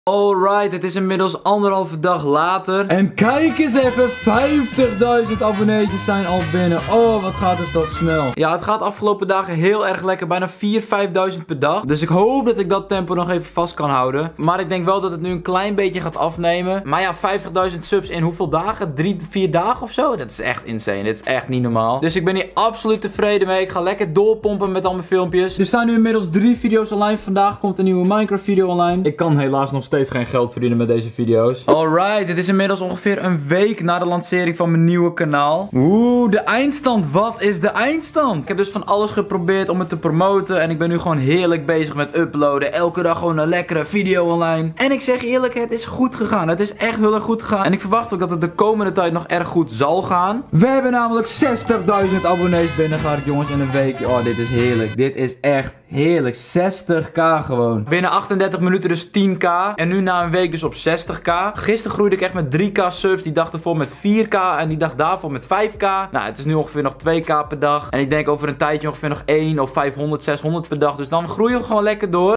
Alright, het is inmiddels 1,5 dag later. En kijk eens even, 50.000 abonneetjes zijn al binnen. Oh, wat gaat het toch snel. Ja, het gaat afgelopen dagen heel erg lekker. Bijna 4.000, 5.000 per dag. Dus ik hoop dat ik dat tempo nog even vast kan houden. Maar ik denk wel dat het nu een klein beetje gaat afnemen. Maar ja, 50.000 subs in hoeveel dagen? 3, 4 dagen of zo? Dat is echt insane. Dit is echt niet normaal. Dus ik ben hier absoluut tevreden mee. Ik ga lekker doorpompen met al mijn filmpjes. Er staan nu inmiddels 3 video's online. Vandaag komt een nieuwe Minecraft video online. Ik kan helaas nog steeds geen geld verdienen met deze video's. Alright, dit is inmiddels ongeveer een week na de lancering van mijn nieuwe kanaal. Oeh, de eindstand. Wat is de eindstand? Ik heb dus van alles geprobeerd om het te promoten. En ik ben nu gewoon heerlijk bezig met uploaden. Elke dag gewoon een lekkere video online. En ik zeg eerlijk, het is goed gegaan. Het is echt heel erg goed gegaan. En ik verwacht ook dat het de komende tijd nog erg goed zal gaan. We hebben namelijk 60.000 abonnees binnengehaald, jongens, in een week. Oh, dit is heerlijk. Dit is echt heerlijk. 60k gewoon. Binnen 38 minuten dus 10k. En nu na een week dus op 60k. Gisteren groeide ik echt met 3k subs. Die dag ervoor met 4k. En die dag daarvoor met 5k. Nou, het is nu ongeveer nog 2k per dag. En ik denk over een tijdje ongeveer nog 1 of 500, 600 per dag. Dus dan groeien we gewoon lekker door.